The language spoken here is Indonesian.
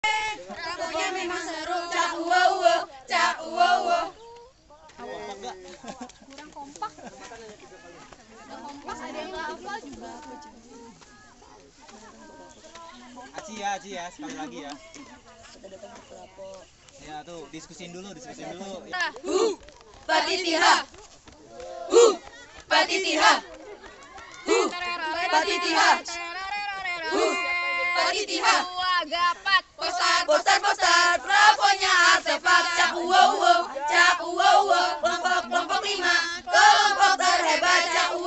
Pokoknya memang seru. Cak uwo, cak uwo. Kompak gak? Kurang kompak. Kompak ada yang nggak hafal juga. Aci ya, sekali lagi ya. Ya tuh, diskusin dulu. Patitiha. Patitiha. Patitiha. Patitiha. Gapat. Poster, plafonnya artefak. Cak uwo, kelompok 5, kelompok terhebat. Cak